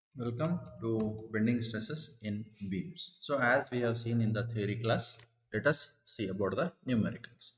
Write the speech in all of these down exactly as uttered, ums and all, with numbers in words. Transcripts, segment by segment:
Welcome to bending stresses in beams. So as we have seen in the theory class, let us see about the numericals.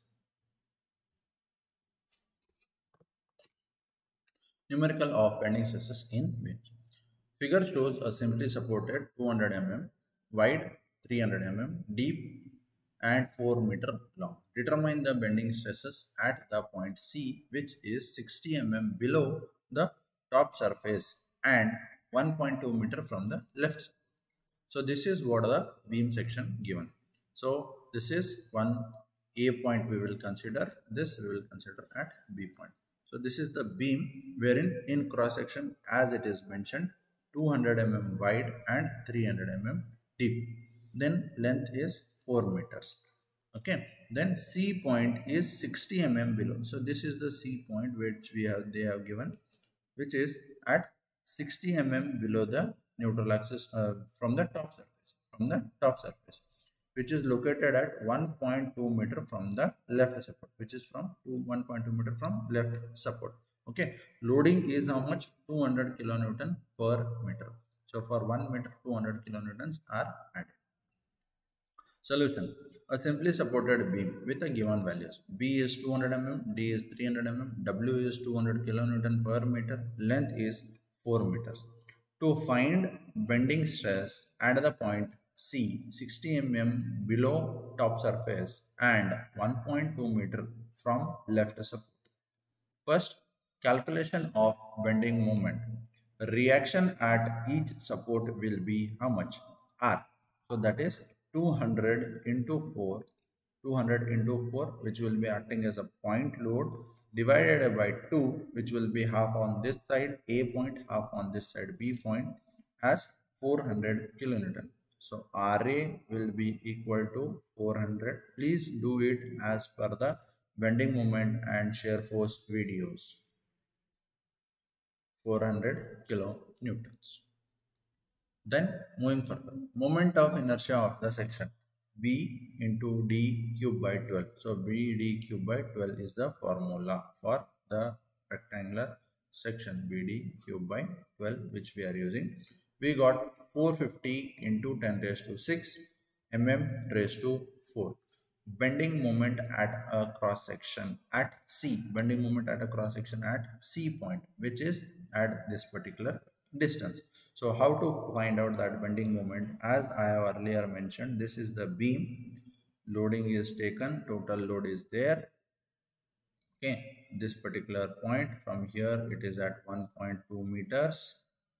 Numerical of bending stresses in beams. Figure shows a simply supported two hundred millimeters wide, three hundred millimeters deep and four meter long. Determine the bending stresses at the point C, which is sixty millimeters below the top surface and one point two meter from the left side. So this is what the beam section given. So this is one A point we will consider. This we will consider at B point. So this is the beam wherein in cross section as it is mentioned two hundred millimeters wide and three hundred millimeters deep. Then length is four meters. Okay. Then C point is sixty millimeters below. So this is the C point which we have they have given, which is at sixty millimeters below the neutral axis uh, from the top surface from the top surface which is located at one point two meter from the left support, which is from one point two meter from left support. Okay, loading is how much? Two hundred kilonewton per meter. So for one meter two hundred kilonewtons are added. Solution: a simply supported beam with a given values. B is two hundred millimeters, D is three hundred millimeters, W is two hundred kilonewton per meter, length is four meters. To find bending stress at the point C, sixty millimeters below top surface and one point two meter from left support. First, calculation of bending moment. Reaction at each support will be how much? R. So that is two hundred into four. two hundred into four, which will be acting as a point load, divided by two, which will be half on this side A point, half on this side B point, as four hundred kilonewton. So R A will be equal to four hundred. Please do it as per the bending moment and shear force videos. four hundred kilonewtons. Then moving further, moment of inertia of the section B into D cube by twelve. So B D cube by twelve is the formula for the rectangular section B D cube by twelve which we are using. We got four hundred fifty into ten raised to six mm raised to four. Bending moment at a cross section at C. Bending moment at a cross section at C point, which is at this particular distance. So how to find out that bending moment? As I have earlier mentioned, this is the beam. Loading is taken, total load is there. Okay, this particular point from here it is at one point two meters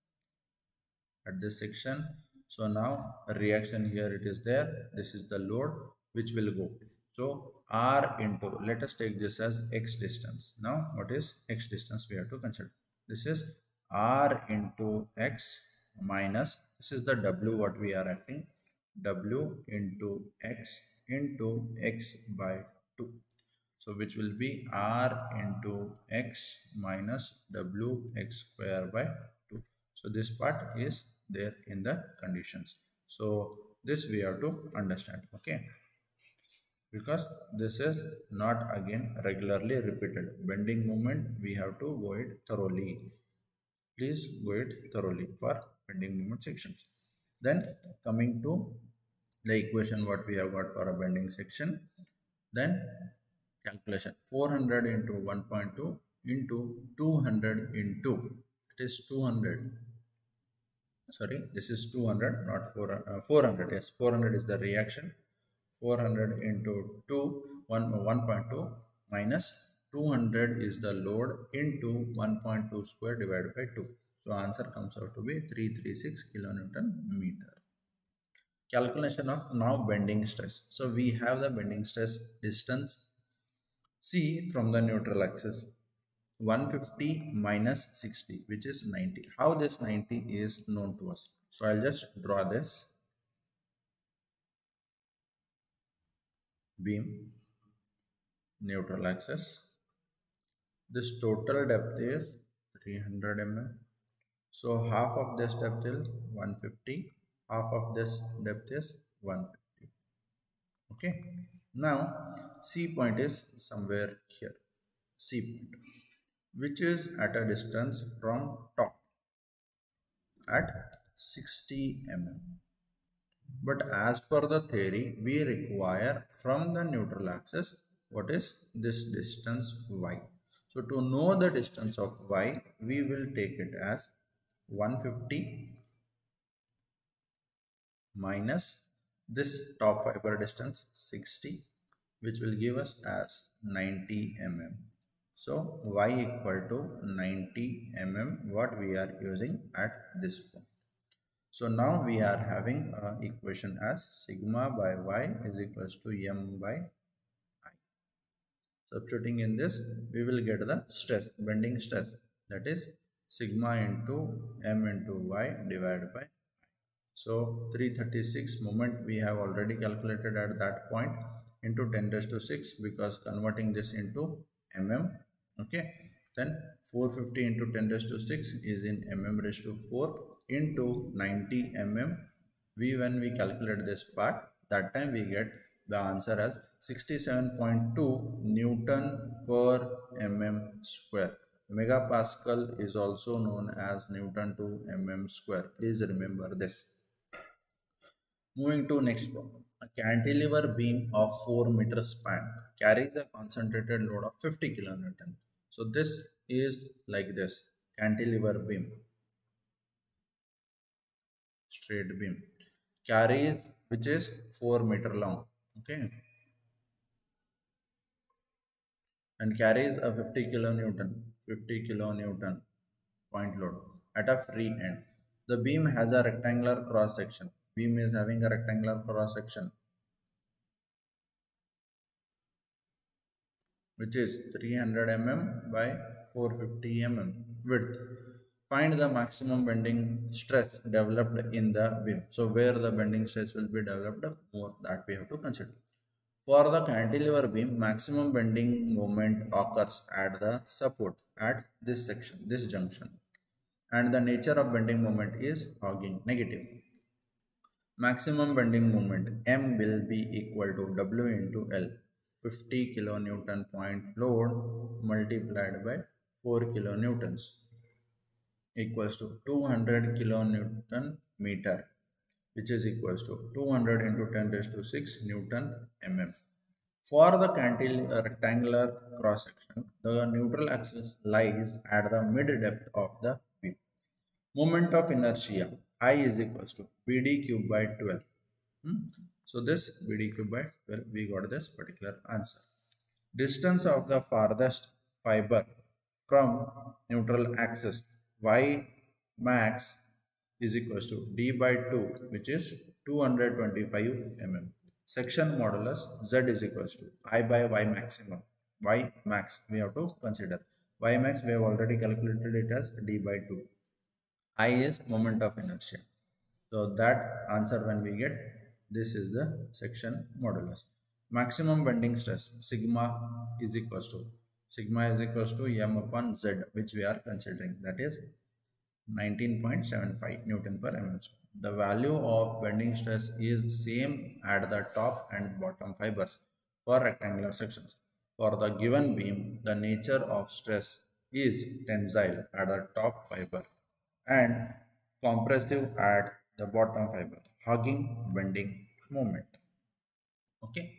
at this section. So now a reaction here it is there. This is the load which will go. So R into, let us take this as X distance. Now what is X distance we have to consider? This is R into X minus, this is the W what we are acting, W into X into X by two. So which will be R into X minus W X square by two. So this part is there in the conditions. So this we have to understand. Okay, because this is not again regularly repeated. Bending moment we have to go it thoroughly. Please go it thoroughly for bending moment sections. Then coming to the equation what we have got for a bending section, then calculation four hundred into one point two into two hundred into, it is two hundred, sorry, this is two hundred, not four, uh, four hundred, yes, four hundred is the reaction. Four hundred into two, one, one point two minus two hundred is the load into one point two square divided by two. So answer comes out to be three hundred thirty-six kilonewton meter. Calculation of now bending stress. So we have the bending stress distance C from the neutral axis, one hundred fifty minus sixty, which is ninety. How this ninety is known to us? So I'll just draw this beam, neutral axis. This total depth is three hundred millimeters. So half of this depth is one hundred fifty, half of this depth is one hundred fifty. Okay. Now C point is somewhere here. C point, which is at a distance from top. at sixty millimeters. But as per the theory, we require from the neutral axis what is this distance y. So to know the distance of y, we will take it as one hundred fifty minus this top fiber distance sixty, which will give us as ninety millimeters. So y equal to ninety millimeters, what we are using at this point. So now we are having an equation as sigma by y is equals to m by I. Substituting in this, we will get the stress, bending stress, that is sigma into m into y divided by I. So three hundred thirty-six moment we have already calculated at that point into ten raised to six, because converting this into mm. Okay, then four hundred fifty into ten raised to six is in mm raised to four into ninety millimeters. We when we calculate this part, that time we get the answer as sixty-seven point two Newton per mm square. Megapascal is also known as Newton to mm square. Please remember this. Moving to next problem. A cantilever beam of four meter span carries a concentrated load of fifty kilonewton. So this is like this cantilever beam, straight beam, carries, which is four meter long, okay, and carries a fifty kilonewton, fifty kilonewton point load at a free end. The beam has a rectangular cross section. Beam is having a rectangular cross section, which is three hundred millimeters by four hundred fifty millimeters width. Find the maximum bending stress developed in the beam. So where the bending stress will be developed, more that we have to consider. For the cantilever beam, maximum bending moment occurs at the support at this section, this junction, and the nature of bending moment is hogging, negative. Maximum bending moment M will be equal to W into L, fifty kilonewton point load multiplied by four kilonewtons equals to two hundred kilonewton meter, which is equals to two hundred into ten raised to six Newton mm. For the cantilever rectangular cross section, the neutral axis lies at the mid depth of the beam. Moment of inertia I is equals to B D cube by twelve. Hmm? So this B D cube by twelve, we got this particular answer. Distance of the farthest fiber from neutral axis Y max is equals to D by two, which is two hundred twenty-five millimeters. Section modulus Z is equals to I by Y maximum. Y max we have to consider. Y max we have already calculated it as D by two. I is moment of inertia. So that answer when we get, this is the section modulus. Maximum bending stress sigma is equals to sigma is equals to m upon z, which we are considering, that is nineteen point seven five Newton per mm square. The value of bending stress is same at the top and bottom fibers for rectangular sections. For the given beam, the nature of stress is tensile at the top fiber and compressive at the bottom fiber, hugging bending moment. Okay.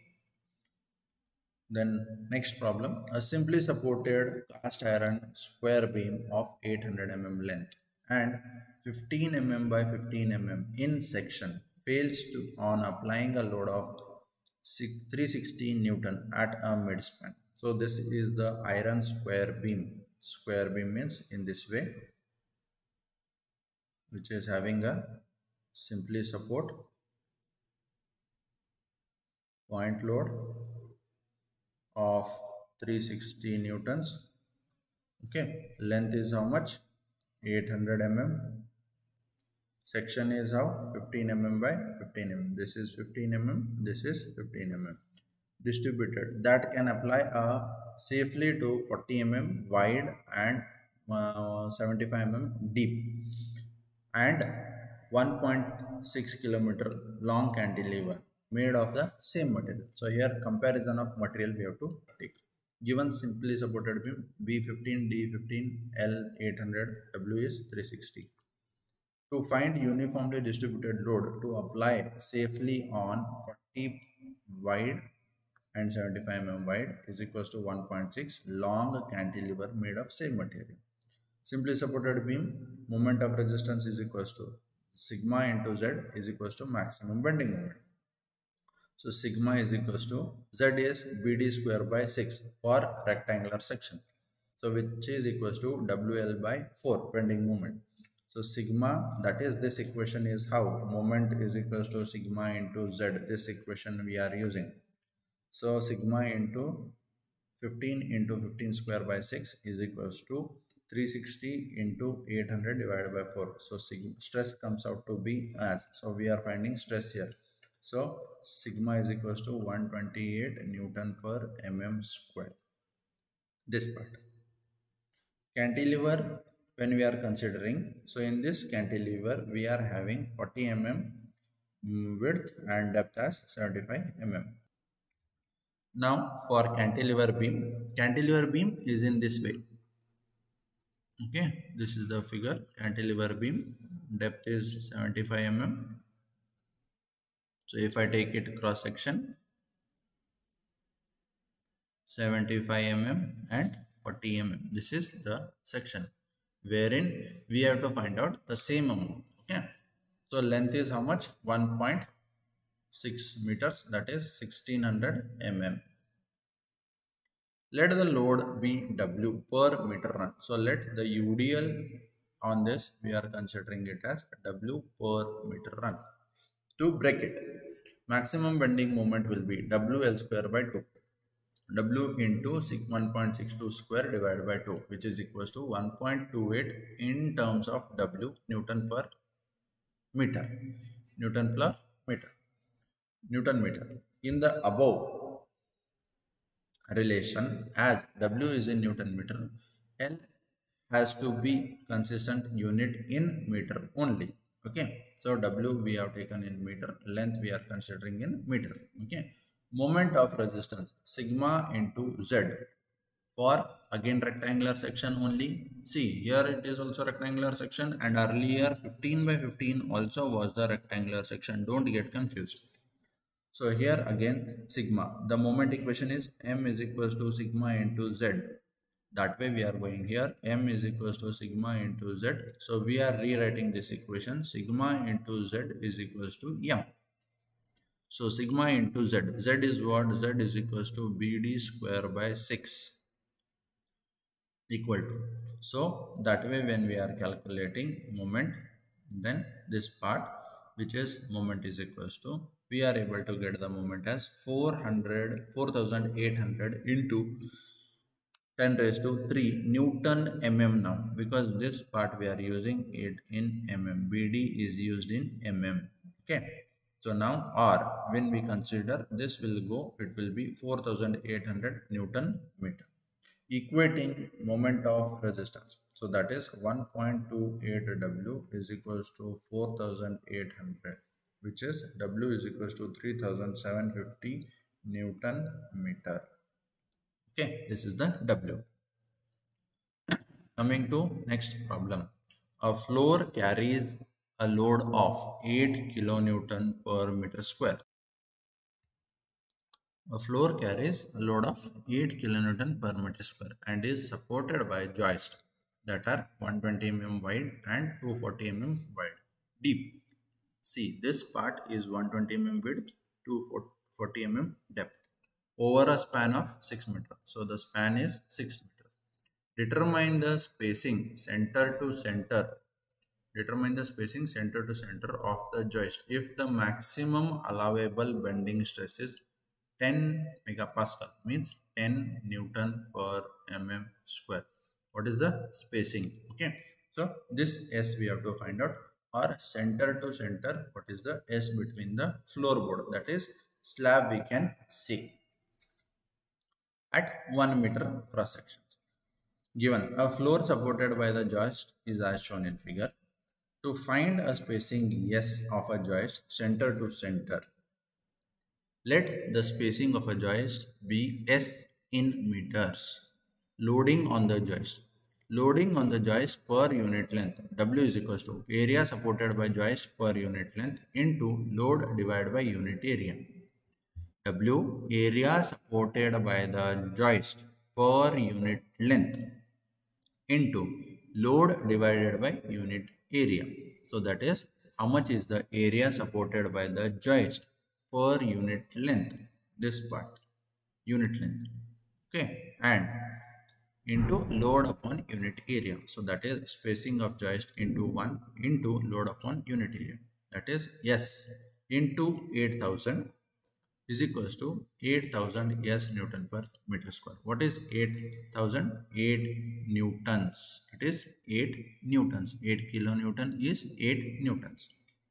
Then next problem, a simply supported cast iron square beam of eight hundred millimeters length and fifteen millimeters by fifteen millimeters in section fails to on applying a load of three hundred sixty Newton at a midspan. So this is the iron square beam. Square beam means in this way, which is having a simply support, point load of three hundred sixty newtons. Okay, length is how much? eight hundred millimeters. Section is how? fifteen millimeters by fifteen millimeters. This is fifteen millimeters, this is fifteen millimeters. Distributed, that can apply a safely to forty millimeters wide and uh, seventy-five millimeters deep and one point six kilometer long cantilever made of the same material. So here comparison of material we have to take. Given simply supported beam B fifteen, D fifteen, L eight hundred, W is three hundred sixty. To find uniformly distributed load to apply safely on forty wide and seventy-five millimeter wide is equals to one point six long cantilever made of same material. Simply supported beam, moment of resistance is equals to sigma into Z is equals to maximum bending moment. So sigma is equals to Z is B D square by six for rectangular section. So which is equals to W L by four bending moment. So sigma, that is, this equation is how moment is equals to sigma into Z. This equation we are using. So sigma into fifteen into fifteen square by six is equals to three hundred sixty into eight hundred divided by four. So sigma, stress comes out to be as. So we are finding stress here. So sigma is equals to one hundred twenty-eight Newton per mm square. This part. Cantilever, when we are considering, so in this cantilever we are having forty millimeter width and depth as seventy-five millimeters. Now for cantilever beam, cantilever beam is in this way. Okay, this is the figure. Cantilever beam, depth is seventy-five millimeters. So if I take it cross section, seventy-five millimeters and forty millimeters. This is the section wherein we have to find out the same amount. Okay, so length is how much? one point six meters, that is sixteen hundred millimeters. Let the load be W per meter run. So let the U D L on this, we are considering it as W per meter run. To break it, maximum bending moment will be W L square by two. W into one point six two square divided by two, which is equals to one point two eight in terms of W, Newton per meter. Newton per meter. Newton meter. In the above relation, as W is in Newton meter, L has to be consistent unit in meter only. Okay, so W we have taken in meter, length we are considering in meter. Okay, moment of resistance sigma into Z for again rectangular section only. See, here it is also rectangular section, and earlier fifteen by fifteen also was the rectangular section. Don't get confused. So here again sigma, the moment equation is M is equals to sigma into Z. That way we are going here, M is equals to sigma into Z. So we are rewriting this equation, sigma into Z is equals to M. So sigma into Z, Z is what? Z is equals to B D square by six equal to. So that way when we are calculating moment, then this part which is moment is equals to, we are able to get the moment as four hundred, four thousand eight hundred into ten raised to three Newton mm now, because this part we are using it in mm. B D is used in mm. Okay. So now R, when we consider this will go, it will be four thousand eight hundred Newton meter, equating moment of resistance. So that is one point two eight W is equals to four thousand eight hundred, which is W is equals to three thousand seven hundred fifty Newton meter. Okay, this is the W. Coming to next problem. A floor carries a load of eight kilonewton per meter square. A floor carries a load of eight kilonewton per meter square and is supported by joists that are one hundred twenty millimeters wide and two hundred forty millimeters wide, deep. See, this part is one hundred twenty millimeters width, two hundred forty millimeters depth over a span of six meters. So the span is six meters. Determine the spacing center to center. Determine the spacing center to center of the joist if the maximum allowable bending stress is ten megapascal, means ten Newton per mm square. What is the spacing? Okay, so this S we have to find out, or center to center, what is the S between the floorboard, that is slab we can see at one meter cross sections. Given a floor supported by the joist is as shown in figure. To find a spacing S of a joist center to center, let the spacing of a joist be S in meters. Loading on the joist. loading on the joist per unit length. W is equals to area supported by joist per unit length into load divided by unit area. W, area supported by the joist per unit length into load divided by unit area. So that is how much is the area supported by the joist per unit length, this part, unit length, okay, and into load upon unit area. So that is spacing of joist into one into load upon unit area, that is S into eight thousand is equals to eight thousand S Newton per meter square. What is eight thousand? eight newtons. It is eight newtons. eight kilonewton is eight newtons.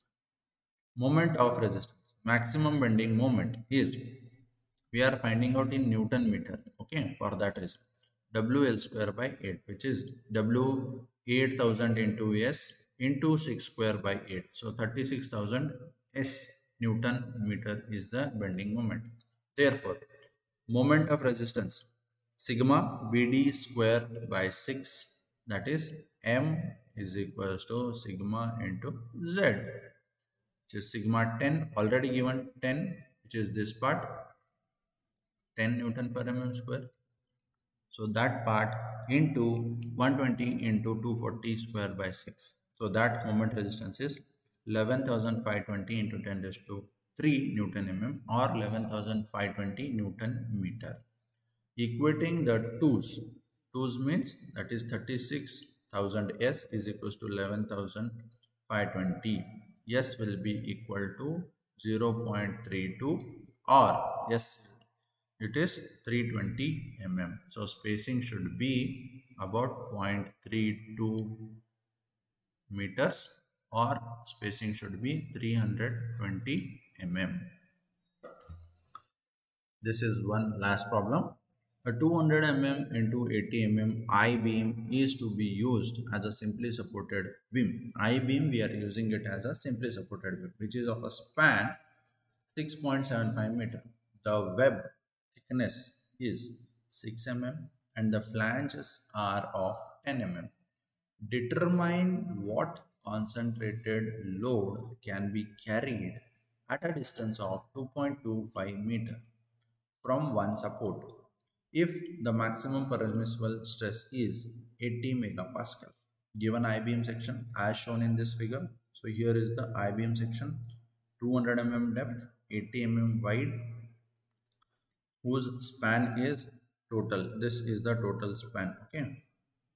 Moment of resistance. Maximum bending moment is, we are finding out in Newton meter. Okay, for that reason. W L square by eight, which is W eight thousand into S into six square by eight. So thirty-six thousand S Newton meter is the bending moment. Therefore, moment of resistance sigma B D square by six, that is M is equals to sigma into Z, which is sigma ten, already given ten, which is this part, ten Newton per mm square. So that part into one hundred twenty into two hundred forty square by six. So that moment resistance is eleven thousand five hundred twenty into ten raised to three Newton mm or eleven thousand five hundred twenty Newton meter. Equating the twos, twos means that is thirty-six thousand S is equals to eleven thousand five hundred twenty. S will be equal to zero point three two or S it is three hundred twenty millimeters. So spacing should be about zero point three two meters or spacing should be three hundred twenty millimeters. This is one last problem. A two hundred millimeter into eighty millimeter I-beam is to be used as a simply supported beam. I-beam, we are using it as a simply supported beam, which is of a span six point seven five meter. The web thickness is six millimeters and the flanges are of ten millimeters. Determine what concentrated load can be carried at a distance of two point two five meter from one support if the maximum permissible stress is eighty megapascal. Given I-beam section as shown in this figure. So here is the I-beam section, two hundred millimeter depth, eighty millimeter wide, whose span is total. This is the total span. Okay,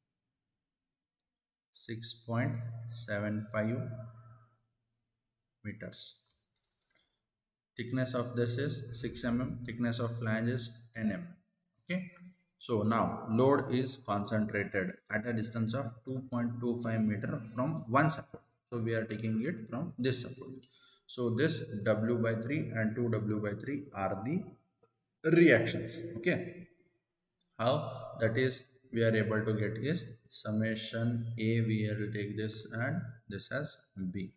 six point seven five meters. Thickness of this is six millimeters. Thickness of flange is ten millimeters. Okay. So now load is concentrated at a distance of two point two five meter from one support. So we are taking it from this support. So this W by three and two W by three are the reactions. Okay. How that is we are able to get is summation A, we will take this and this as B.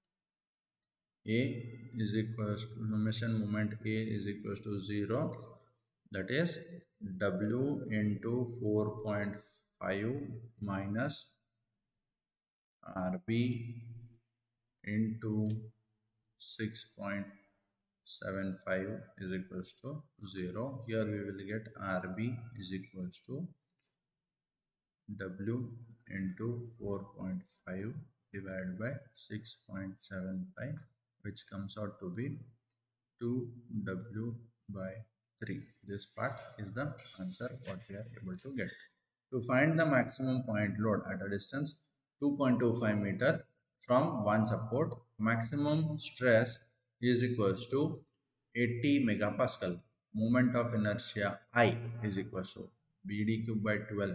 A is equals to summation moment A is equals to zero, that is W into four point five minus R B into six point seven five is equals to zero. Here we will get R B is equals to W into four point five divided by six point seven five, which comes out to be two W by three. This part is the answer what we are able to get. To find the maximum point load at a distance two point two five meter from one support, maximum stress is equals to eighty megapascal. Moment of inertia I is equals to B D cube by twelve,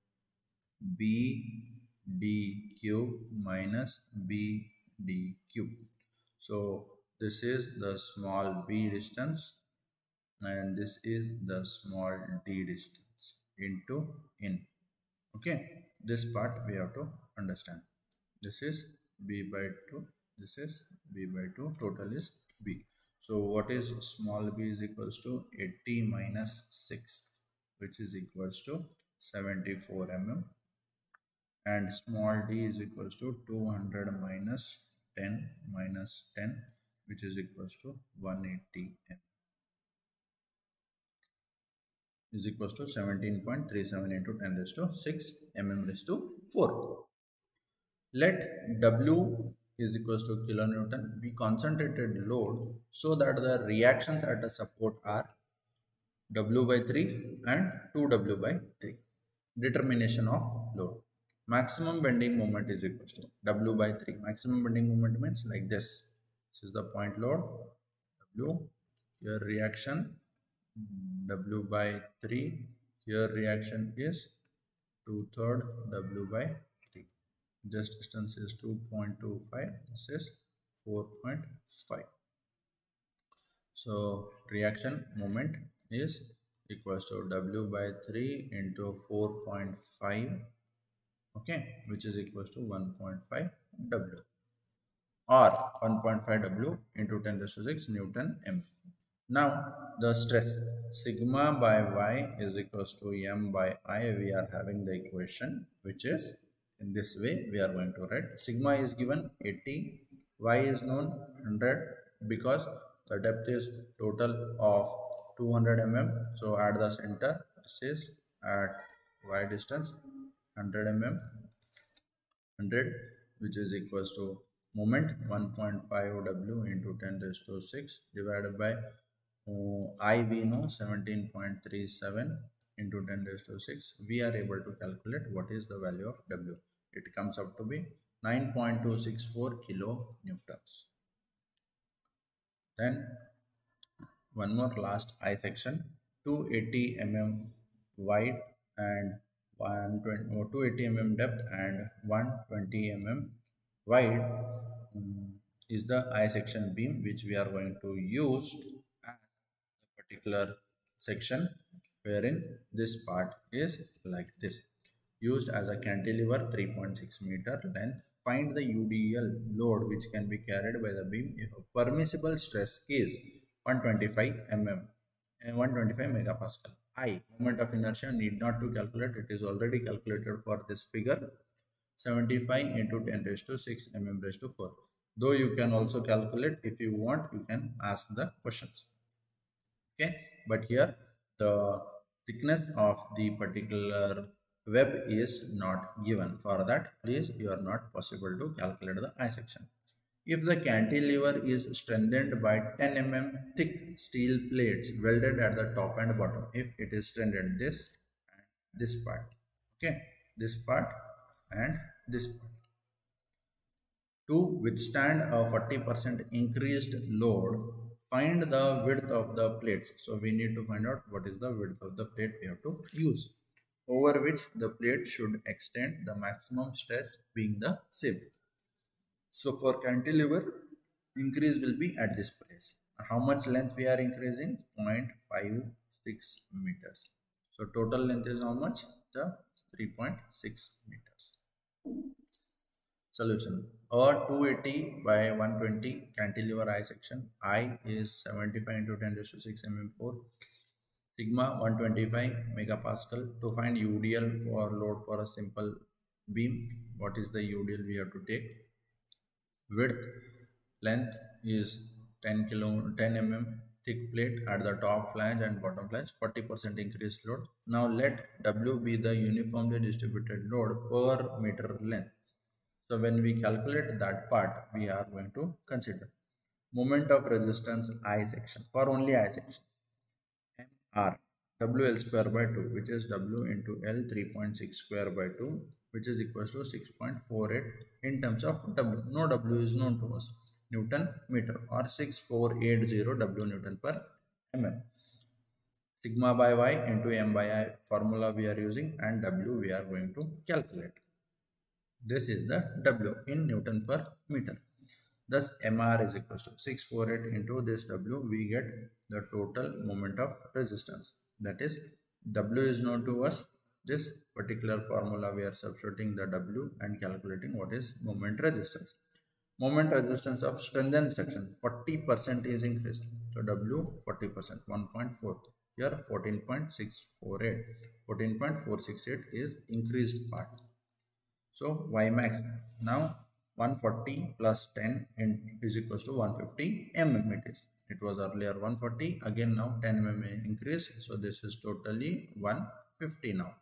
B D cube minus B D cube. So this is the small b distance and this is the small d distance into in. Okay, this part we have to understand. This is b by two, this is b by two, total is b. So what is small b is equals to eighty minus six, which is equals to seventy-four millimeters. and small d is equals to two hundred minus ten minus ten, which is equals to one hundred eighty m, is equals to seventeen point three seven into ten raised to six mm raised to four. Let W is equals to kilonewton be concentrated load so that the reactions at the support are W by three and two W by three. Determination of load. Maximum bending moment is equal to W by three. Maximum bending moment means like this. This is the point load. W. Here reaction W by three. Here reaction is two third W by three. This distance is two point two five. This is four point five. So reaction moment is equals to W by three into four point five, okay, which is equals to one point five W, or one point five W into ten raised to six Newton M. Now the stress sigma by Y is equals to M by I. We are having the equation which is in this way. We are going to write sigma is given eighty, Y is known one hundred because the depth is total of two hundred millimeters. So at the center, this is at Y distance one hundred millimeters, one hundred, which is equals to moment one point five W into ten raised to six divided by uh, I we know seventeen point three seven into ten raised to six. We are able to calculate what is the value of W. It comes up to be nine point two six four kilonewtons. Then one more last I section, two hundred eighty millimeters wide and one hundred twenty, two hundred eighty millimeters depth and one hundred twenty millimeters wide um, is the I section beam which we are going to use as a particular section, wherein this part is like this, used as a cantilever three point six meter length. Find the U D L load which can be carried by the beam if a permissible stress is one hundred twenty-five millimeters and one hundred twenty-five megapascal. I, moment of inertia, need not to calculate, it is already calculated for this figure, seventy-five into ten raised to six mm raised to four. Though you can also calculate, if you want, you can ask the questions. Okay, but here the thickness of the particular web is not given. For that, please, you are not possible to calculate the I section. If the cantilever is strengthened by ten millimeters thick steel plates welded at the top and bottom, if it is strengthened this and this part, okay, this part and this part, to withstand a forty percent increased load, find the width of the plates. So we need to find out what is the width of the plate we have to use, over which the plate should extend, the maximum stress being the sieve. So for cantilever, increase will be at this place. How much length we are increasing? zero point five six meters. So total length is how much? The three point six meters. Solution. A two hundred eighty by one hundred twenty cantilever I section. I is seventy-five into ten raised to six millimeters four. Sigma one hundred twenty-five megapascal. To find U D L for load for a simple beam, what is the U D L we have to take? Width, length is ten kilo, ten millimeters thick plate at the top flange and bottom flange, forty percent increased load. Now let W be the uniformly distributed load per meter length. So when we calculate that part, we are going to consider moment of resistance I section, for only I section, M R W L square by two, which is W into L three point six square by two, which is equals to six point four eight in terms of W. No W is known to us, Newton meter, or six four eight zero W Newton per mm. Sigma by Y into M by I formula we are using, and W we are going to calculate. This is the W in Newton per meter. Thus M R is equals to six four eight into this W. We get the total moment of resistance. That is, W is known to us. This particular formula we are substituting the W and calculating what is moment resistance. Moment resistance of strengthened section forty percent is increased. So W forty percent, one point four. Here fourteen point six four eight. fourteen point four six eight is increased part. So y max now one forty plus ten in, is equals to one fifty mm it is. It was earlier one forty, again now ten mm increase, so this is totally one fifty now.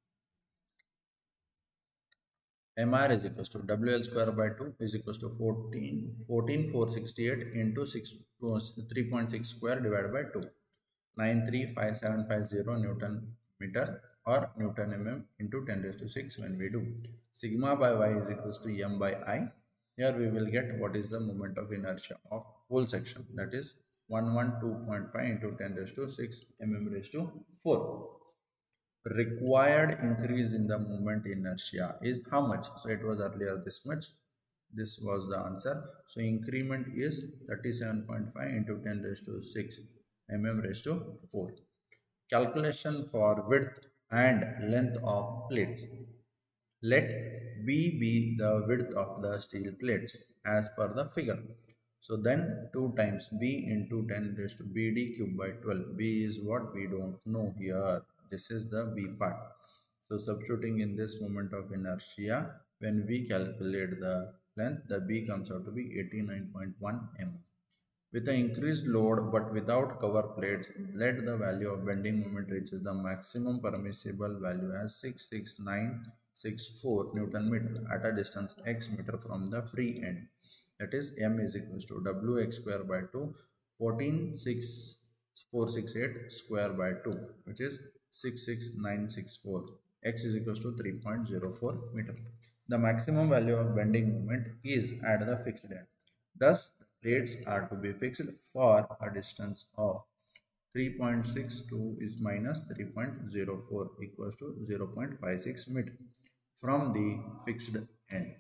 M R is equals to W L square by two is equals to fourteen, fourteen four sixty-eight into six, three point six square divided by two. nine three five seven five zero Newton meter or Newton mm into ten raised to six when we do. Sigma by y is equals to m by I. Here we will get what is the moment of inertia of whole section, that is one hundred twelve point five into ten raised to six mm raised to four. Required increase in the moment inertia is how much? So it was earlier this much. This was the answer. So increment is thirty-seven point five into ten raised to six mm raised to four. Calculation for width and length of plates. Let B be the width of the steel plates as per the figure. So then two times B into ten raised to B D cube by twelve. B is what we don't know here. This is the B part. So substituting in this moment of inertia, when we calculate the length, the B comes out to be eighty-nine point one millimeters. With the increased load but without cover plates, let the value of bending moment reaches the maximum permissible value as six six nine six four Newton meter at a distance x meter from the free end. That is m is equals to wx square by two, fourteen six four six eight square by two, which is six six nine six four. X is equals to three point zero four meter. The maximum value of bending moment is at the fixed end. Thus, plates are to be fixed for a distance of three point six two is minus three point zero four equals to zero point five six meter from the fixed end.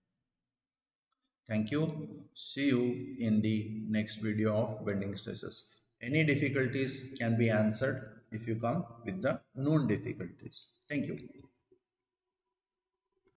Thank you. See you in the next video of bending stresses. Any difficulties can be answered if you come with the known difficulties. Thank you.